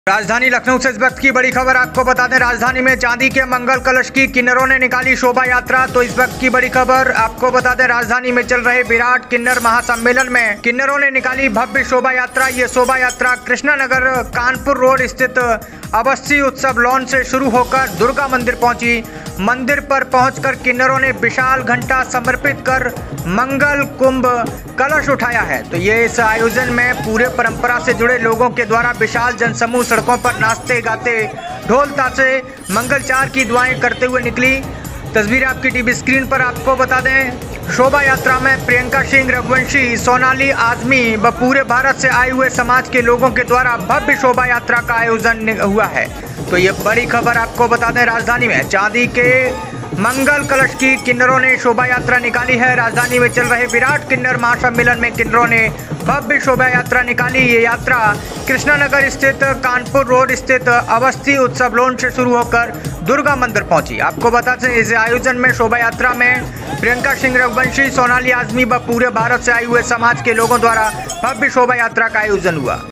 राजधानी लखनऊ से इस वक्त की बड़ी खबर आपको बता दें। राजधानी में चांदी के मंगल कलश की किन्नरों ने निकाली शोभा यात्रा। तो इस वक्त की बड़ी खबर आपको बता दें, राजधानी में चल रहे विराट किन्नर महासम्मेलन में किन्नरों ने निकाली भव्य शोभा यात्रा। ये शोभा यात्रा कृष्णानगर कानपुर रोड स्थित अवस्थी उत्सव लॉन से शुरू होकर दुर्गा मंदिर पहुंची। मंदिर पर पहुंचकर किन्नरों ने विशाल घंटा समर्पित कर मंगल कुंभ कलश उठाया है। तो ये इस आयोजन में पूरे परंपरा से जुड़े लोगों के द्वारा विशाल जनसमूह सड़कों पर नाचते गाते ढोल ताशे मंगलचार की दुआएं करते हुए निकली। तस्वीरें आपकी टीवी स्क्रीन पर आपको बता दें। शोभा यात्रा में प्रियंका सिंह, रघुवंशी, सोनाली आजमी व पूरे भारत से आए हुए समाज के लोगों के द्वारा भव्य शोभा यात्रा का आयोजन हुआ है। तो ये बड़ी खबर आपको बता दें, राजधानी में चांदी के मंगल कलश की किन्नरों ने शोभा यात्रा निकाली है। राजधानी में चल रहे विराट किन्नर महासम्मेलन में किन्नरों ने भव्य शोभा यात्रा निकाली। ये यात्रा कृष्णानगर स्थित कानपुर रोड स्थित अवस्थी उत्सव लॉन से शुरू होकर दुर्गा मंदिर पहुंची। आपको बता दें, इस आयोजन में शोभा यात्रा में प्रियंका सिंह, रघुवंशी, सोनाली आजमी व पूरे भारत से आए हुए समाज के लोगों द्वारा भव्य शोभा यात्रा का आयोजन हुआ।